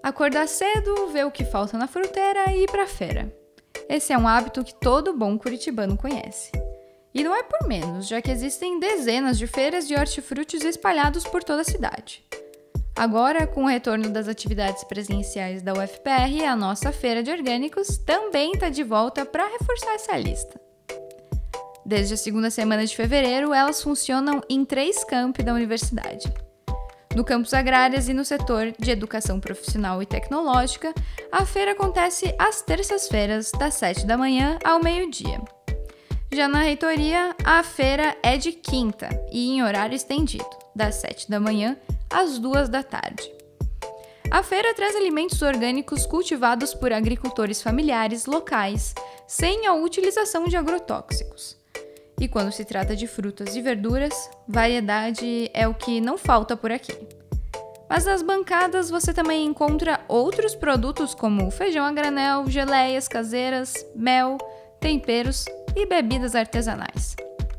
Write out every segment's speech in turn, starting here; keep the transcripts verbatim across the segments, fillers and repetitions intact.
Acordar cedo, ver o que falta na fruteira e ir pra feira. Esse é um hábito que todo bom curitibano conhece. E não é por menos, já que existem dezenas de feiras de hortifrutis espalhados por toda a cidade. Agora, com o retorno das atividades presenciais da U F P R, a nossa feira de orgânicos também está de volta para reforçar essa lista. Desde a segunda semana de fevereiro, elas funcionam em três campi da universidade. No campus Agrárias e no setor de Educação Profissional e Tecnológica, a feira acontece às terças-feiras, das sete da manhã ao meio-dia. Já na reitoria, a feira é de quinta e em horário estendido, das sete da manhã às duas da tarde. A feira traz alimentos orgânicos cultivados por agricultores familiares locais, sem a utilização de agrotóxicos. E quando se trata de frutas e verduras, variedade é o que não falta por aqui. Mas nas bancadas você também encontra outros produtos como feijão a granel, geleias caseiras, mel, temperos e bebidas artesanais.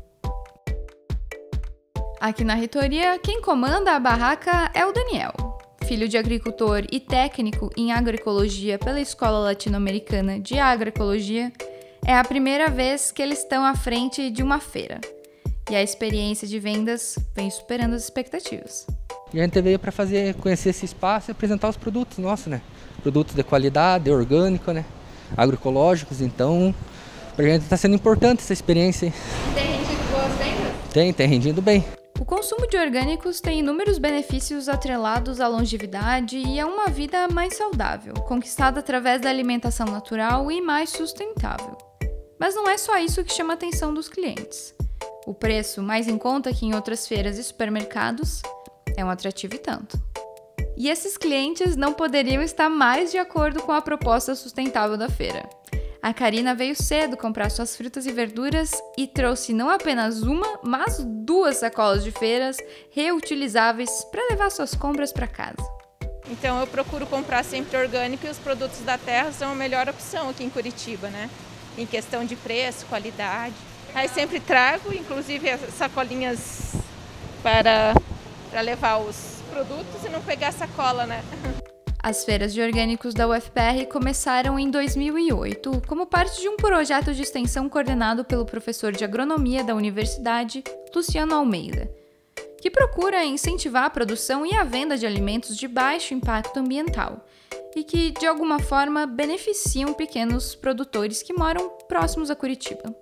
Aqui na reitoria, quem comanda a barraca é o Daniel, filho de agricultor e técnico em agroecologia pela Escola Latino-Americana de Agroecologia. É a primeira vez que eles estão à frente de uma feira. E a experiência de vendas vem superando as expectativas. E a gente veio para fazer, conhecer esse espaço e apresentar os produtos nossos, né? Produtos de qualidade, orgânico, né? Agroecológicos, então pra gente está sendo importante essa experiência. E tem rendido boas vendas? Tem, tem rendido bem. O consumo de orgânicos tem inúmeros benefícios atrelados à longevidade e a uma vida mais saudável, conquistada através da alimentação natural e mais sustentável. Mas não é só isso que chama a atenção dos clientes. O preço, mais em conta que em outras feiras e supermercados, é um atrativo e tanto. E esses clientes não poderiam estar mais de acordo com a proposta sustentável da feira. A Karina veio cedo comprar suas frutas e verduras e trouxe não apenas uma, mas duas sacolas de feiras reutilizáveis para levar suas compras para casa. Então eu procuro comprar sempre orgânico e os produtos da terra são a melhor opção aqui em Curitiba, né? Em questão de preço, qualidade. Aí sempre trago, inclusive as sacolinhas para, para levar os produtos e não pegar sacola, né? As feiras de orgânicos da U F P R começaram em dois mil e oito como parte de um projeto de extensão coordenado pelo professor de agronomia da universidade, Luciano Almeida, que procura incentivar a produção e a venda de alimentos de baixo impacto ambiental e que, de alguma forma, beneficiam pequenos produtores que moram próximos a Curitiba.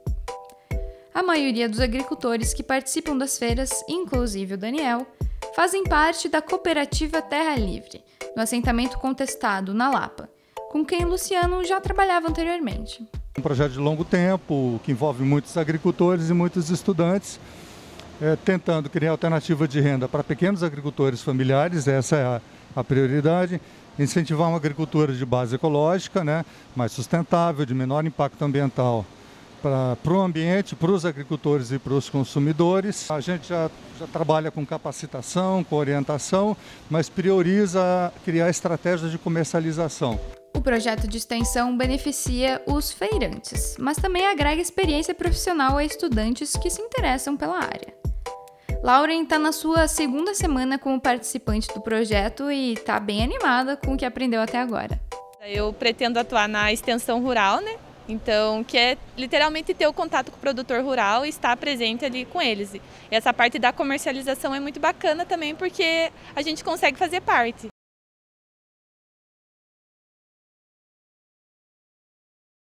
A maioria dos agricultores que participam das feiras, inclusive o Daniel, fazem parte da cooperativa Terra Livre, no assentamento Contestado, na Lapa, com quem Luciano já trabalhava anteriormente. Um projeto de longo tempo, que envolve muitos agricultores e muitos estudantes, é, tentando criar alternativa de renda para pequenos agricultores familiares, essa é a, a prioridade, incentivar uma agricultura de base ecológica, né, mais sustentável, de menor impacto ambiental para o ambiente, para os agricultores e para os consumidores. A gente já, já trabalha com capacitação, com orientação, mas prioriza criar estratégias de comercialização. O projeto de extensão beneficia os feirantes, mas também agrega experiência profissional a estudantes que se interessam pela área. Lauren está na sua segunda semana como participante do projeto e está bem animada com o que aprendeu até agora. Eu pretendo atuar na extensão rural, né? Então, que é literalmente ter o contato com o produtor rural e estar presente ali com eles. E essa parte da comercialização é muito bacana também porque a gente consegue fazer parte.